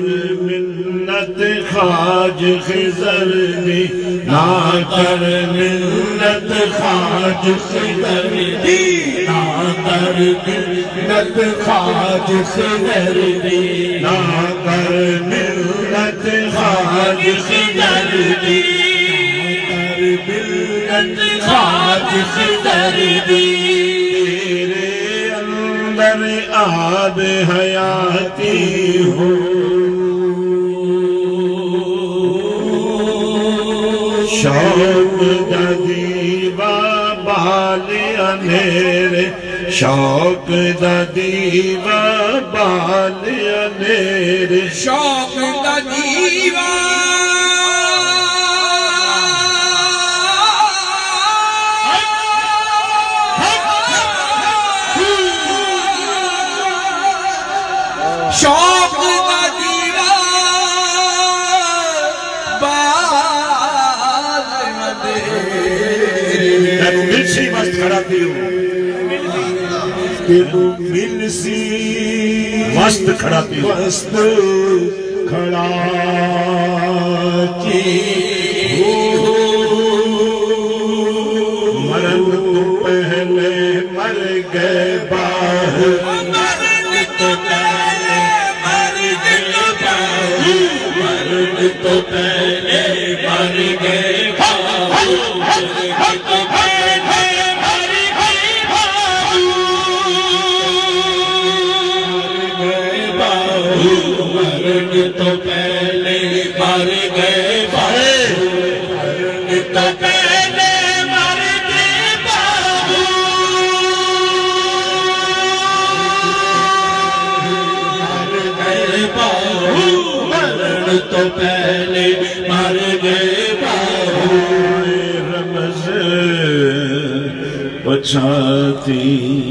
منت خواج خضر دی نہ کر منت خواج خضر دی نہ کر منت خواج خضر دی نہ کر منت خواج خضر دی منت خواج خضر دی تیرے اندر آب حیاتی ہو شوق دا دیوا بال انھیرے شوق دا دیوا بال انھیرے شوق دا دیوا شوق دا دیوا بال انھیرے تینو ملسی مست کھڑا پیو تینو ملسی مست کھڑا پیو مست کھڑا کی مرن تو پہلے مر گئے باہر مرن تو پہلے مر گئے باہر مرن تو پہلے مر گئے باہر مرن تو پہلے مر گئے باہر مرن تو پہلے مر گئے باہر مرن تو پہلے مر گئے باہر رمز بچاتی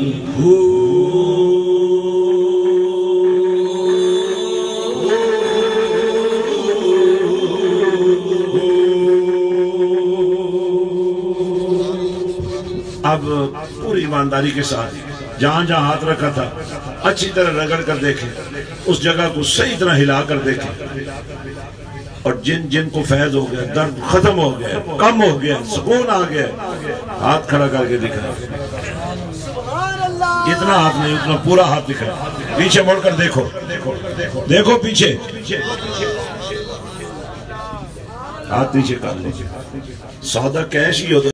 اب پوری ایمانداری کے ساتھ جہاں جہاں ہاتھ رکھا تھا اچھی طرح رگڑ کر دیکھیں اس جگہ کو صحیح طرح ہلا کر دیکھیں اور جن جن کو فیض ہو گیا درد ختم ہو گیا کم ہو گیا سکون آ گیا ہاتھ کھڑا کر کے دکھا اتنا ہاتھ نہیں اتنا پورا ہاتھ دکھا پیچھے مڑ کر دیکھو دیکھو پیچھے ہاتھ پیچھے کر لو سودا کیش ہی ہوتا